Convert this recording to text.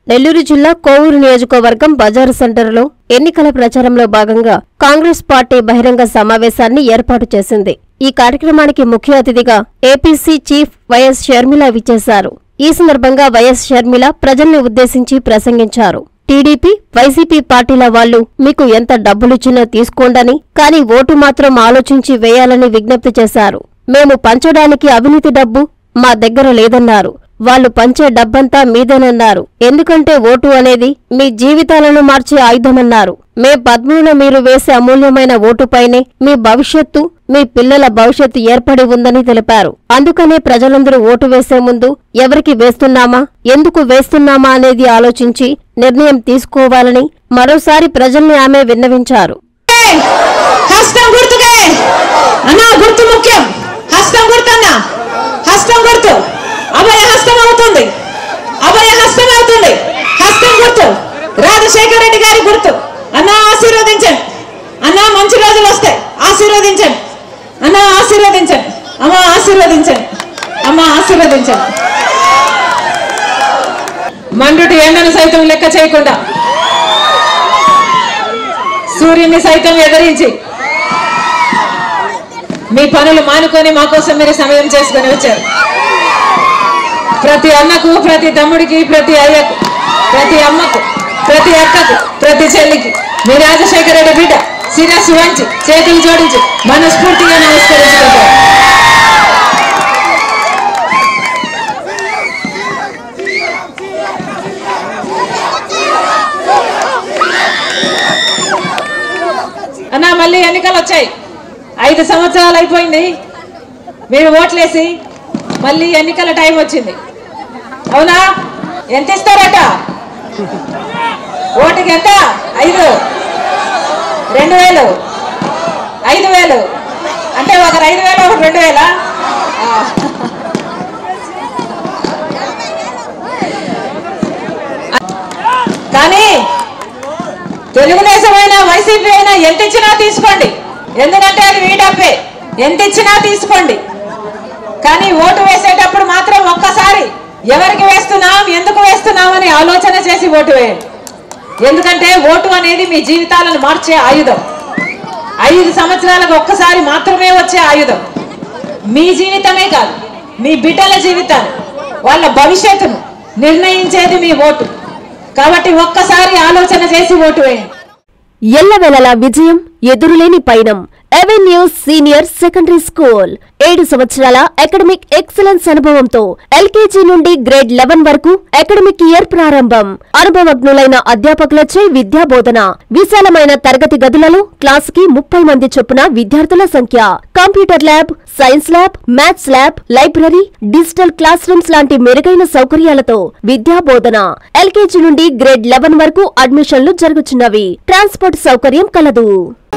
నెల్లూరు జిల్లా కోవూరు నియోజకవర్గం బజారు సెంటర్లో ఎన్నికల ప్రచారంలో భాగంగా కాంగ్రెస్ పార్టీ బహిరంగ సమావేశాన్ని ఏర్పాటు చేసింది. ఈ కార్యక్రమానికి ముఖ్య అతిథిగా ఏపీసీ చీఫ్ వైఎస్ షర్మిల విచ్చేశారు. ఈ సందర్భంగా వైఎస్ షర్మిల ప్రజల్ని ఉద్దేశించి ప్రసంగించారు. టీడీపీ, వైసీపీ పార్టీల వాళ్లు మీకు ఎంత డబ్బులిచ్చినా తీసుకోండని, కానీ ఓటు మాత్రం ఆలోచించి వేయాలని విజ్ఞప్తి చేశారు. మేము పంచడానికి అవినీతి డబ్బు మా దగ్గర లేదన్నారు. వాళ్లు పంచే డబ్బంతా మీదేనన్నారు. ఎందుకంటే ఓటు అనేది మీ జీవితాలను మార్చే ఆయుధమన్నారు. మే 13న మీరు వేసే అమూల్యమైన ఓటుపైనే మీ భవిష్యత్తు, మీ పిల్లల భవిష్యత్తు ఏర్పడి ఉందని తెలిపారు. అందుకనే ప్రజలందరూ ఓటు వేసే ముందు ఎవరికి వేస్తున్నామా, ఎందుకు వేస్తున్నామా అనేది ఆలోచించి నిర్ణయం తీసుకోవాలని మరోసారి ప్రజల్ని ఆమె విన్నవించారు. రాజశేఖర రెడ్డి గారి గుర్తు అన్నా, ఆశీర్వదించండి అన్నా. మంచి రోజులు వస్తాయి, ఆశీర్వదించండి అన్నా, ఆశీర్వదించండి అమ్మా, ఆశీర్వదించండి అమ్మా, ఆశీర్వదించండి. మండుటి ఎండను సైతం లెక్క చేయకుండా, సూర్యుని సైతం ఎదిరించి మీ పనులు మానుకొని మా కోసం మీరు సమయం చేసుకుని వచ్చారు. ప్రతి అన్నకు, ప్రతి తమ్ముడికి, ప్రతి అయ్యకు, ప్రతి అమ్మకు, ప్రతి అక్కకు, ప్రతి చెల్లికి మీ రాజశేఖర రెడ్డి బిడ్డ శిరస్సు వంచి చేతులు జోడించి మనస్ఫూర్తిగా నమస్కరించుకుంటారు. అన్నా, మళ్ళీ ఎన్నికలు వచ్చాయి. 5 సంవత్సరాలు అయిపోయింది మీరు ఓట్లేసి. మళ్ళీ ఎన్నికల టైం వచ్చింది. అవునా? ఎంత ఇస్తారట? ఓటుకి ఎంత? 5, 2000, 5000 అంటే ఒకరు 5000, ఒకరు 2000. కానీ తెలుగుదేశం అయినా వైసీపీ అయినా ఎంత ఇచ్చినా తీసుకోండి, ఎందుకంటే అది మీ డబ్బే. ఎంత ఇచ్చినా తీసుకోండి, కానీ ఓటు వేసేటప్పుడు మాత్రం ఒక్కసారి ఎవరికి వేస్తున్నాం, ఎందుకు వేస్తున్నాం అని ఆలోచన చేసి ఓటు వేయండి. ఎందుకంటే ఓటు అనేది మీ జీవితాలను మార్చే ఆయుధం. 5 సంవత్సరాలకు ఒక్కసారి మాత్రమే వచ్చే ఆయుధం. మీ జీవితమే కాదు, మీ బిడ్డల జీవితాన్ని, వాళ్ళ భవిష్యత్తును నిర్ణయించేది మీ ఓటు. కాబట్టి ఒక్కసారి ఆలోచన చేసి ఓటు వేయండి. ఎల్లవేళలా విజయం, ఎదురులేని పయనం. అవెన్యూస్ సీనియర్ సెకండరీ స్కూల్ 7 సంవత్సరాల అకాడమిక్ ఎక్సలెన్స్ అనుభవంతో ఎల్కేజీ నుండి గ్రేడ్ 11 వరకు అకాడమిక్ ఇయర్ ప్రారంభం. అనుభవజ్ఞులైన అధ్యాపకులచే విద్యా బోధన. విశాలమైన తరగతి గదులలో క్లాస్ కి 30 మంది చొప్పున విద్యార్థుల సంఖ్య. Computer lab, science lab, maths lab, library, digital classrooms లాంటి మెరుగైన సౌకర్యాలతో విద్యా బోధన. ఎల్కేజీ నుండి గ్రేడ్ 11 వరకు అడ్మిషన్లు జరుగుతున్నవి. ట్రాన్స్పోర్ట్ సౌకర్యం కలదు.